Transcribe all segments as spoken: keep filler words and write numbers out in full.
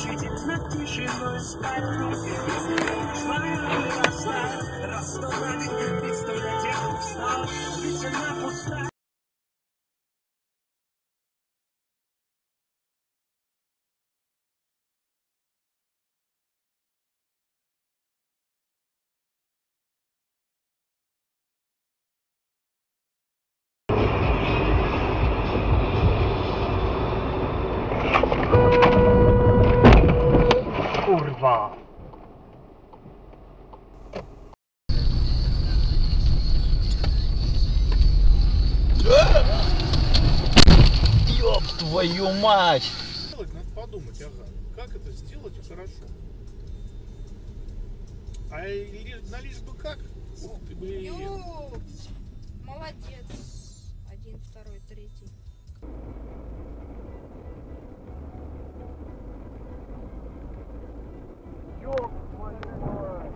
Kurwa! Ёб твою мать! Надо подумать, ага, как это сделать хорошо. А на лишь бы как? Ух ты, блин. Молодец. Один, второй, третий. Ёб твою мать!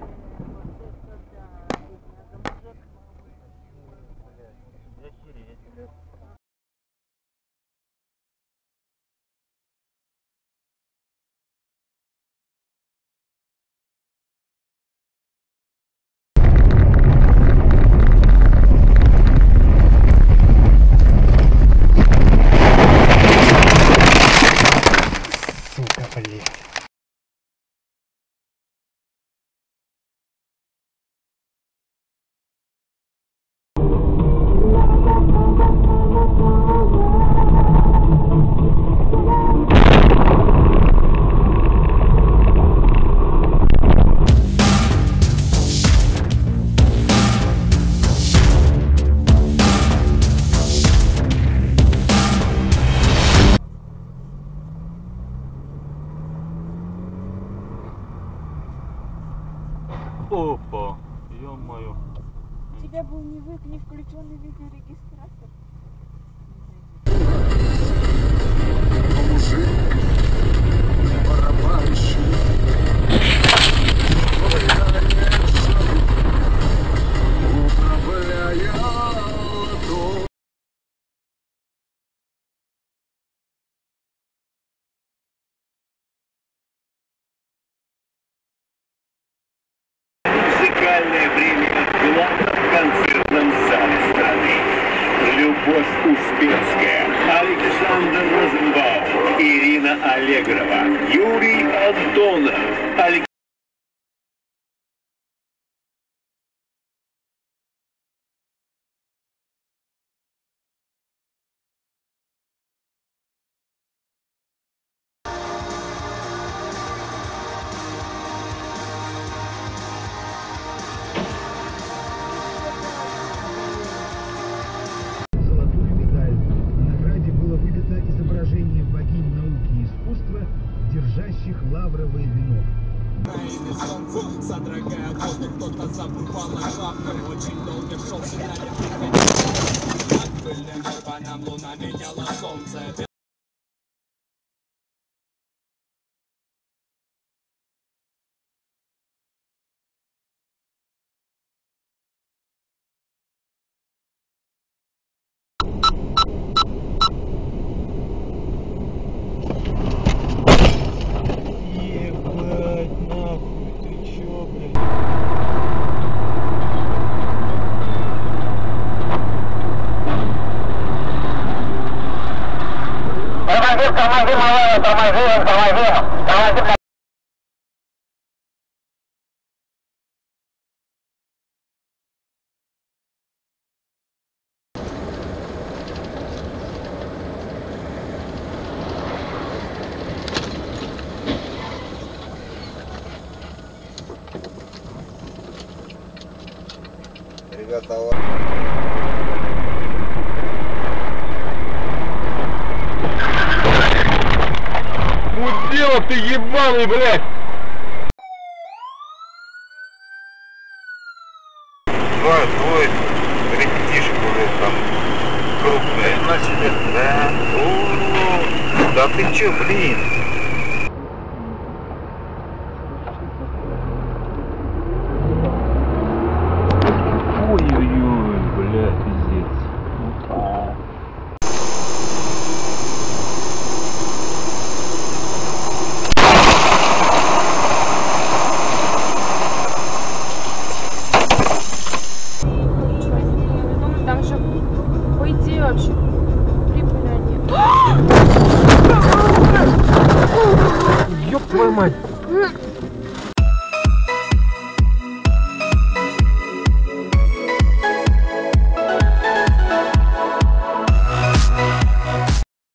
Сука, блядь. Опа, ё-моё. У тебя был не, вы, не включенный видеорегистратор. Мужик, барабанщик, управляя дом. Музыкальное время отбыла в концертном зале страны. Любовь Успенская, Александр Розенбаум, Ирина Аллегрова, Юрий Антонов, Александр... Держащих лавровый венок. Солнце, содрогая воздух, кто-то забывал на шапкой. Очень долго шел сигнале, приходил. Над пыльным барабаном луна меняла солнце. Тормози, малая, тормози, тормози, тормози. Ребята, Мудила ты ебаный, блядь! Два, двое, ребятишек уже там крупные. Начали, да? О, да ты чё, блин? Ой-ой-ой, бля, пиздец. мать.